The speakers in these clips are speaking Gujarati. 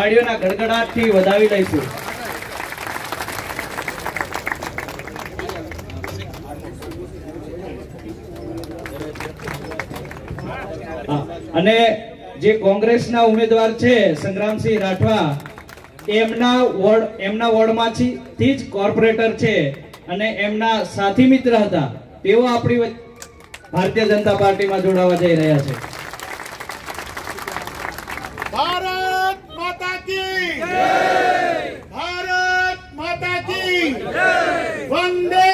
તાળીઓના ગડગડાટથી વધાવી લઈશું। અને જે કોંગ્રેસના ઉમેદવાર છે સંગ્રામસિંહ રાઠવા, એમના વોર્ડમાંથી જ કોર્પોરેટર છે અને એમના સાથી મિત્ર હતા, તેઓ આપણી ભારતીય જનતા પાર્ટીમાં જોડાવા જઈ રહ્યા છે। भारत माता की जय, भारत माता की जय, वंदे।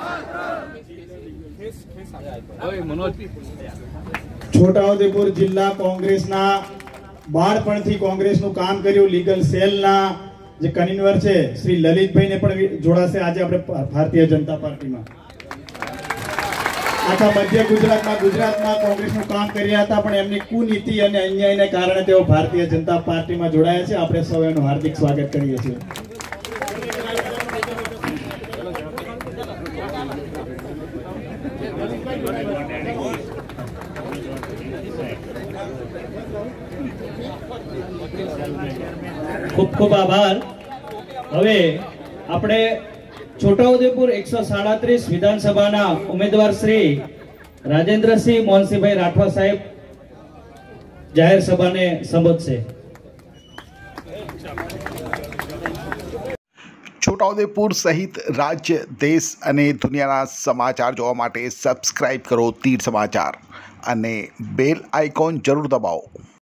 છોટાઉદેપુર જિલ્લા કોંગ્રેસના બાળપણથી કોંગ્રેસનું કામ કર્યું લીગલ સેલના જે કન્વીનર છે શ્રી લલિતભાઈને પણ જોડાશે આજે આપણે ભારતીય જનતા પાર્ટીમાં। આખા મધ્ય ગુજરાતમાં કોંગ્રેસનું કામ કર્યા હતા, પણ એમની કુનીતિ અને અન્યાયને કારણે તેઓ ભારતીય જનતા પાર્ટીમાં જોડાયા છે। આપણે સૌ એનું હાર્દિક સ્વાગત કરીએ છીએ। ખૂબ ખૂબ આભાર। હવે આપણે છોટાઉદેપુર 137 વિધાનસભાના ઉમેદવાર શ્રી રાજેન્દ્રસિંહ મોહનસિંહભાઈ રાઠવા સાહેબ જાહેર સભાને સંબોધશે। છોટાઉદેપુર સહિત રાજ્ય, દેશ અને દુનિયાના સમાચાર જોવા માટે સબસ્ક્રાઇબ કરો તીર સમાચાર અને બેલ આઇકોન જરૂર દબાવો।